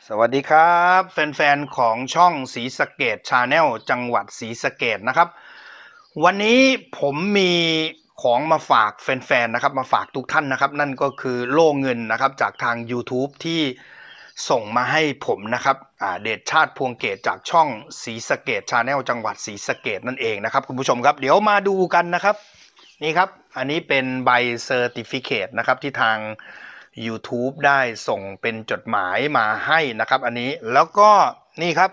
สวัสดีครับแฟนๆของช่องศรีสะเกษชาแนลจังหวัดศรีสะเกษนะครับวันนี้ผมมีของมาฝากแฟนๆนะครับมาฝากทุกท่านนะครับนั่นก็คือโล่เงินนะครับจากทาง YouTube ที่ส่งมาให้ผมนะครับเดชชาติพวงเกตจากช่องศรีสะเกษชาแนลจังหวัดศรีสะเกษนั่นเองนะครับคุณผู้ชมครับเดี๋ยวมาดูกันนะครับนี่ครับอันนี้เป็นใบเซอร์ติฟิเคตนะครับที่ทาง YouTube ได้ส่งเป็นจดหมายมาให้นะครับอันนี้แล้วก็นี่ครับ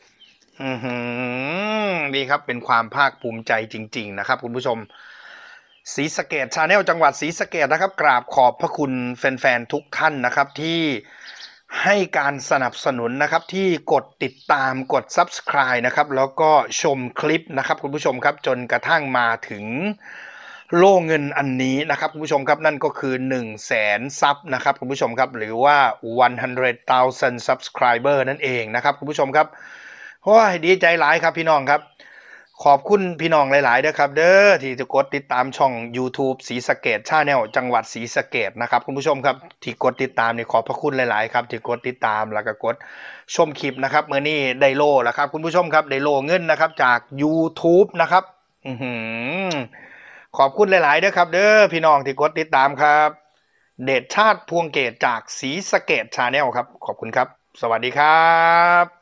นี่ครับเป็นความภาคภูมิใจจริงๆนะครับคุณผู้ชมศรีสะเกษชาแนลจังหวัดศรีสะเกษนะครับกราบขอบพระคุณแฟนๆทุกท่านนะครับที่ให้การสนับสนุนนะครับที่กดติดตามกด Subscribe นะครับแล้วก็ชมคลิปนะครับคุณผู้ชมครับจนกระทั่งมาถึงโล่เงินอันนี้นะครับคุณผู้ชมครับนั่นก็คือ100,000ซับนะครับคุณผู้ชมครับหรือว่า100,000 subscriber นั่นเองนะครับคุณผู้ชมครับโอ้ยดีใจหลายครับพี่น้องครับขอบคุณพี่น้องหลายๆนะครับเด้อที่จะกดติดตามช่อง YouTube ศรีสะเกษ Channel จังหวัดศรีสะเกษนะครับคุณผู้ชมครับที่กดติดตามนี่ขอบพระคุณหลายๆครับที่กดติดตามแล้วก็กดชมคลิปนะครับเมื่อนี้ได้โล่แล้วครับคุณผู้ชมครับได้โล่เงินนะครับจาก YouTube นะครับขอบคุณหลายๆเด้อครับเด้อพี่น้องที่กดติดตามครับเดชชาติพวงเกตจากศรีสะเกษ Channel ครับขอบคุณครับสวัสดีครับ